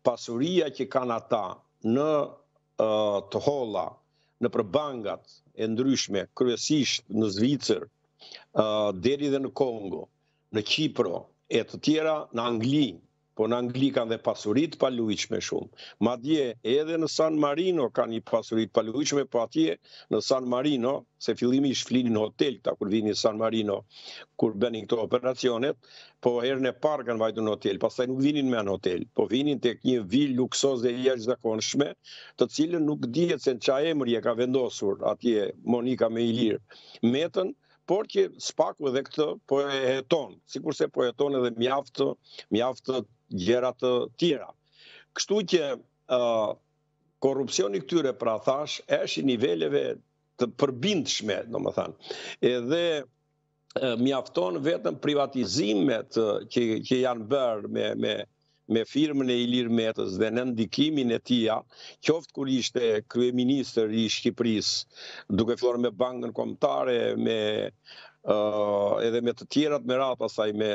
pasuria që kanë ata në të holla, në përbangat e ndryshme, kryesisht në Zvicër, deri dhe në Kongo, në Kipro, e të tjera në Angli, po në Angli kanë dhe pasurit paluajtshme shumë. Madje edhe në San Marino kanë një pasurit paluajtshme, po atje në San Marino, se fillimisht flinin hotel këta kur vinin në San Marino, kur bënin këto operacionet, po herën e parë kanë vajtur në hotel, pastaj nuk vinin me në hotel, po vinin tek një vilë luksoze e jashtëzakonshme, të cilën nuk dihet se në çfarë emri e ka vendosur atje Monika me Ilir Metën, por që spaku edhe këtë po e heton, sikurse po heton edhe mjaft gjëra të tjera. Kështu që korrupsioni këtyre, pra thash, është i niveleve të përbindshme, domethënë. Edhe mjafton vetëm privatizimet që janë bërë me firmën e Ilir Metës dhe në ndikimin e tija, qoftë kur ishte kryeministër i Shqipërisë, duke filluar me Bankën Kombëtare, edhe me të tjerat me radhë pastaj me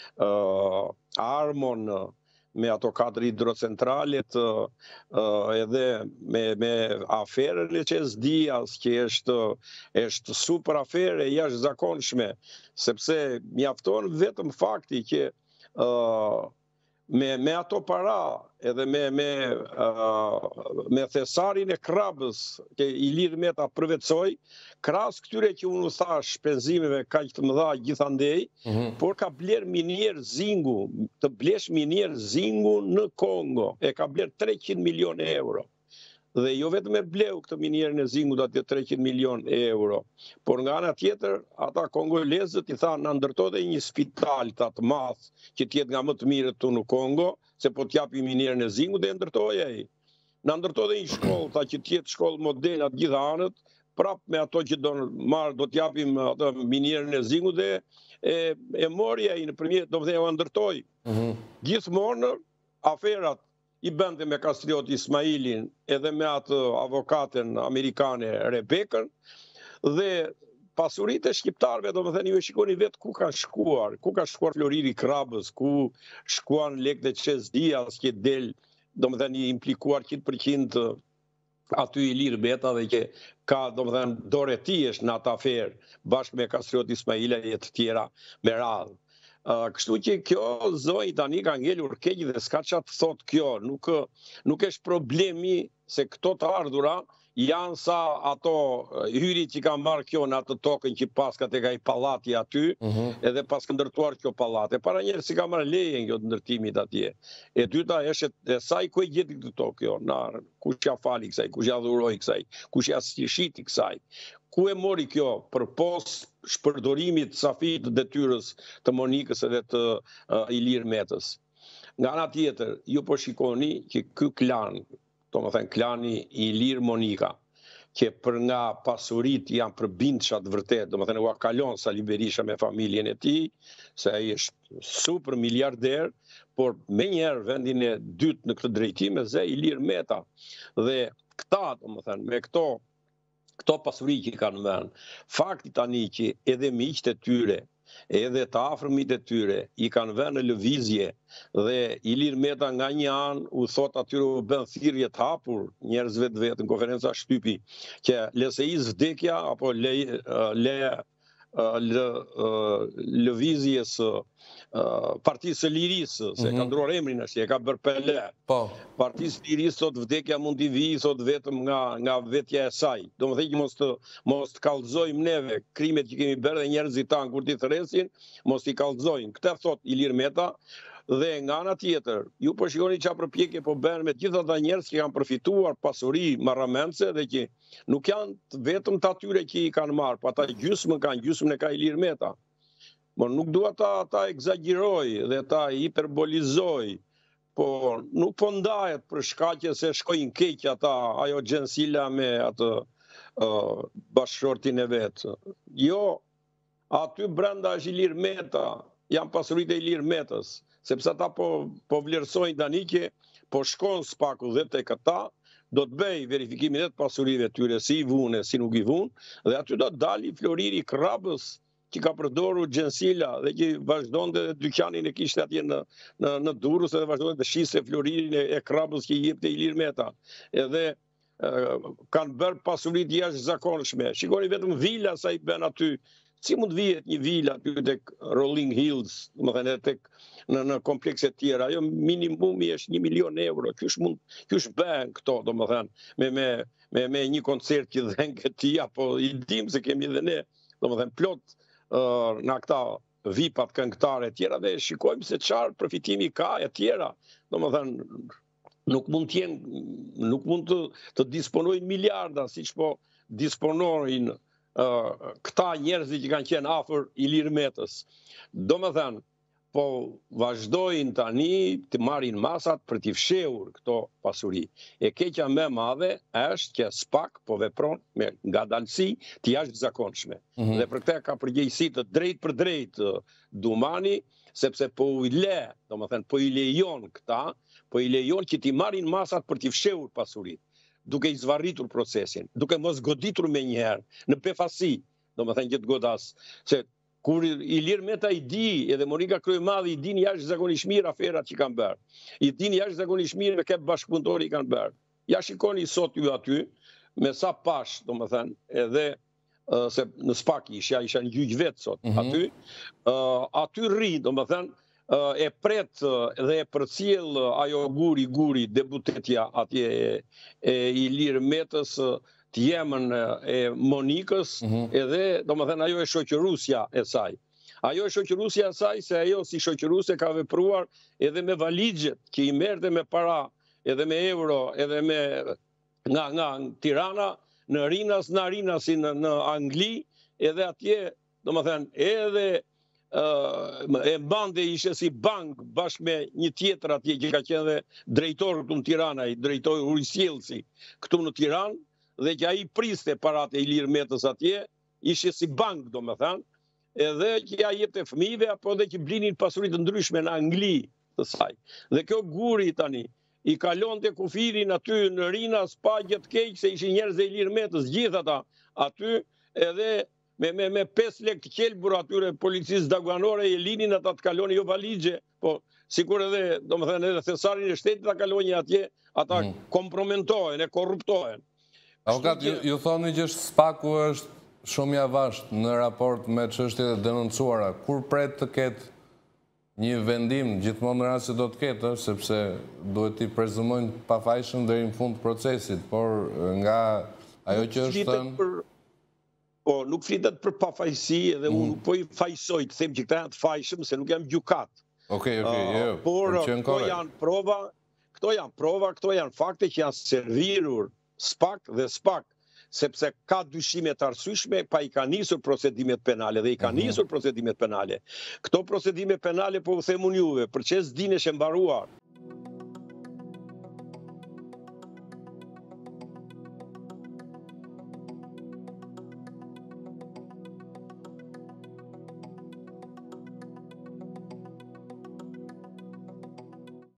Armon, me ato 4 hidrocentralet, edhe me aferën e Qes Dias, që është super afere jashtëzakonshme, sepse mjafton vetëm fakti që me ato para edhe me thesarin e krabës që Ilir Meta përvetsoi, krahas këtyre që unë thash shpenzimeve kaq të mëdha gjithandej, por ka bler minier zingu, të blesh minier zingu në Kongo, e ka bler 300 milion euro. Dhe jo vetëm e bleu këtë minierën e zingut atë 300 milion euro, por nga ana tjetër, ata kongolezët i thanë, na ndërto dhe një spital të madh që t'jetë nga më të mirët tu në Kongo, se po t'japi minierën e zingut dhe e ndërtoi ai. Na ndërto dhe një shkollë, tha që t'jetë shkollë model atë gjitha anët, prap me ato që do t'japim atë minierën e zingut dhe e mori ai nëpërmjet, domethënë u ndërtoi. Gjithmonë aferat i bënte me Kastrioti Ismailin edhe me atë avokaten amerikane Rebekën, dhe pasuritë e shqiptarëve, domethënë ju e shikoni vetë ku ka shkuar Floriri Krabës, ku shkuan lekët e Qes Dias që del, domethënë i implikuar 100% aty Ilir Meta dhe që ka domethënë dorë e tij në atë aferë bashkë me Kastrioti Ismaila e të tjera me radhë. Kështu që kjo zonjë tani ka ngelur keq dhe s'ka çfarë të thotë kjo, nuk është problemi se këto të ardhura janë sa ato hyrit që ka marrë kjo në atë tokën që paska tek ai pallati aty, edhe pas ndërtuar kjo pallate. Para njerëz si ka marrë leje kjo të ndërtimit atje. E dyta është sa i ku e gjeti këtë tokë kjo, kush ja fali kësaj, kush ja dhuroi kësaj, kush ja shiti kësaj. Ku e mori kjo për pos shpërdorimit safit të detyrës të Monikës edhe të Ilir Metës. Nga ana tjetër, ju po shikoni që ky klan, domethënë klani Ilir Monika, që për nga pasurit janë përbindshëm vërtet, domethënë u kalon Sali Berisha me familjen e tij, se ai është super miliarder, por menjëherë vendin e dytë në këtë drejtim e zë Ilir Meta. Dhe këta, domethënë, me këto pasuri që kanë vënë, fakti tani që edhe miqtë e tyre, edhe të afërmit e tyre i kanë vënë në lëvizje dhe Ilir Meta nga një anë u thot atyre u bën thirrje të hapur njerëzve të vetë në konferenca shtypi që leseis vdekja apo lëvizjes Partisë së Lirisë, se ka ndruar emrin është, e ka bërë Pele. Partisë së Lirisë sot vdekja mund t'i vijë sot vetëm nga vetja e saj. Domethënë që mos të kallëzojmë neve krimet që kemi bërë dhe njerëzit tanë kur t'i thresin, mos t'i kallëzojmë. Këtë thot Ilir Meta. Dhe nga ana tjetër, ju po shikoni çfarë përpjekje po bën me gjithë ata njerëz që kanë përfituar pasuri marramendse dhe që nuk janë vetëm të atyre që i kanë marrë, po ata gjysmën e ka Ilir Meta. Por nuk dua ta egzagjeroj dhe ta hiperbolizoj, po nuk po ndahet për shkaqe se shkojnë keq ata, ajo Gjensila me atë bashkëshortin e vet. Jo, aty brenda është Ilir Meta, janë pasuritë e Ilir Metës, sepse ata po vlerësojnë tani që po shkon spaku dhe tek ata, do të bëj verifikimin e pasurive tyre, si i vunë, si nuk i vunë, dhe aty do të dali Floriri Krabës, që ka përdorur Gjensila dhe që vazhdonte dyqanin e kishte atje në Durrës dhe vazhdonte të shiste Florinin e Krapës që i jepte Ilir Meta. Edhe kanë bërë pasuri të jashtëzakonshme. Shikoni vetëm vila sa i bën aty. Si mund vihet një vila aty tek Rolling Hills, domethënë tek në komplekse të tjera. Ajo minimumi është 1 milion euro. Qysh bën këto, domethënë me një koncert që dhen këtij, apo i dim se kemi edhe ne, domethënë plot në këta VIP-at këngëtare e tjera dhe shikojmë se çfarë përfitimi ka e tjera. Domethënë nuk mund të disponojnë miliarda siç po disponojnë këta njerëzit që kanë qenë afër Ilir Metës. Domethënë, po vazhdojnë tani të marrin masat për t'i fshehur këto pasuri. E keqja më e madhe është që SPAK po vepron me ngadalësi të jashtëzakonshme. Dhe për këtë ka përgjegjësi të drejtë për drejtë Dumani, sepse po i lejon këta, po i lejon që t'i marrin masat për t'i fshehur pasuritë, duke i zvarritur procesin, duke mos goditur me njëherë, në befasi, domethënë që të godas, se kur Ilir Meta i di, edhe Monika Kryemallë i din jashtëzakonisht mirë aferat që kanë bërë, i din jashtëzakonisht mirë me këtë bashkëpunëtori kanë bërë. Ja shikoni sot ju aty, me sa pash, domethënë, edhe se në SPAK isha në gjyq vetë sot, aty rri, domethënë, e pret dhe e përcjell ajo guri debutetja atje e Ilir Metës, të jemën e Monikës, edhe domethënë ajo e shoqërusja e saj. Ajo e shoqërusja e saj se ajo si shoqëruse ka vepruar edhe me valixhet që i merrte me para, edhe me euro, edhe me nga Tirana në Arinasin në Angli, edhe atje domethënë edhe e mbante ishte si bank bashkë me një tjetër atje që ka qenë dhe drejtor këtu në Tiranë, drejtori Ujsjellsi këtu në Tiranë, dhe që ai priste paratë e Ilir Metës atje, ishte si bank domethënë, edhe që ja jepte fëmijëve apo edhe që blinin pasuri të ndryshme në Angli të saj. Dhe kjo guri tani i kalonte kufirin aty në Rinas pa gjë të keq se ishin njerëz e Ilir Metës, gjithë ata aty, edhe me 5 lekë të qelbur atyre policisë daganore e linin ata të kaloni jo valixhe, po sikur edhe domethënë edhe thesarin e shtetit ta kaloni atje, ata kompromentohen e korruptohen. Avokat, ju thoni që SPAK-u është shumë i avashtë në raport me çështjet e denoncuara. Kur pret të ketë një vendim, gjithmonë në rast se do të ketë, sepse duhet t'i prezumojnë pafajshëm deri në fund të procesit, por nga ajo që është thënë. Po, nuk flitet për pafajësi edhe unë nuk po i fajsoj të them që këta janë të fajshëm se nuk jam gjykat. Por këto janë prova, këto janë fakte që janë servirur SPAK dhe SPAK, sepse ka dyshime të arsyeshme, pa i ka nisur procedimet penale dhe i ka nisur procedimet penale. Këto procedime penale po u them unë juve, për çes dinë është mbaruar.